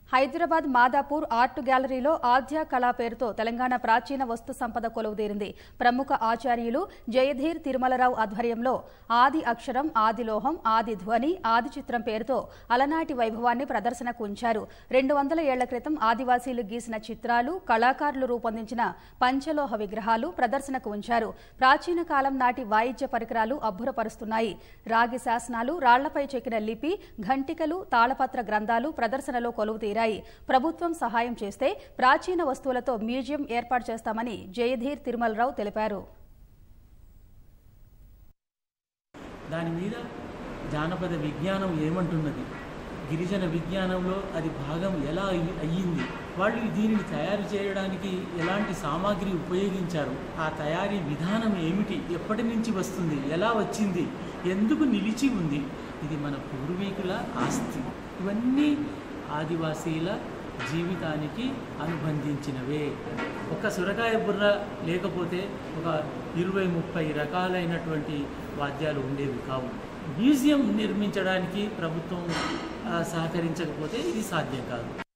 Hyderabad Madhapur art గ్యాలరీలో ఆద్య కళా పేరుతో తెలంగాణ ప్రాచీన వస్తు సంపద కొలువుదీరింది. ప్రముఖ ఆచార్యులు జయధీర్ తిరుమలరావు ఆధ్వర్యంలో ఆది అక్షరం, ఆది లోహం, ఆది ధ్వని, ఆది చిత్రం పేరుతో అలనాటి వైభవాన్ని ప్రదర్శనకు ఉంచారు. 200 ఏళ్ల క్రితం ఆదివాసీలు గీసిన చిత్రాలు, కళాకారులు రూపొందించిన పంచలోహ విగ్రహాలు ప్రదర్శనకు ఉంచారు. ప్రాచీన కాలం నాటి వాయిద్య పరికరాలు అబ్బురపరుస్తున్నాయి. రాగి శాసనాలు, రాళ్లపై చెక్కిన లిపి, ఘంటికలు, తాళపత్ర గ్రంథాలు ప్రదర్శనలో కొలువుతీరాయి. ప్రభుత్వం సహాయం చేస్తే ప్రాచీన వస్తువులతో మ్యూజియం ఏర్పాటు చేస్తామని జయధీర్ తిరుమలరావు తెలిపారు. దాని మీద జానపద విజ్ఞానం ఏమంటున్నది, గిరిజన విజ్ఞానంలో అది భాగం ఎలా అయ్యింది, వాళ్ళు దీనిని తయారు చేయడానికి ఎలాంటి సామాగ్రి ఉపయోగించారు, ఆ తయారీ విధానం ఏమిటి, ఎప్పటి నుంచి వస్తుంది, ఎలా వచ్చింది, ఎందుకు నిలిచి ఉంది, ఇది మన పూర్వీకుల ఆస్తి. ఇవన్నీ ఆదివాసీల జీవితానికి అనుబంధించినవే. ఒక సొరకాయ బుర్ర లేకపోతే ఒక 20-30 రకాలైనటువంటి వాద్యాలు ఉండేవి కావు. మ్యూజియం నిర్మించడానికి ప్రభుత్వం సహకరించకపోతే ఇది సాధ్యం కాదు.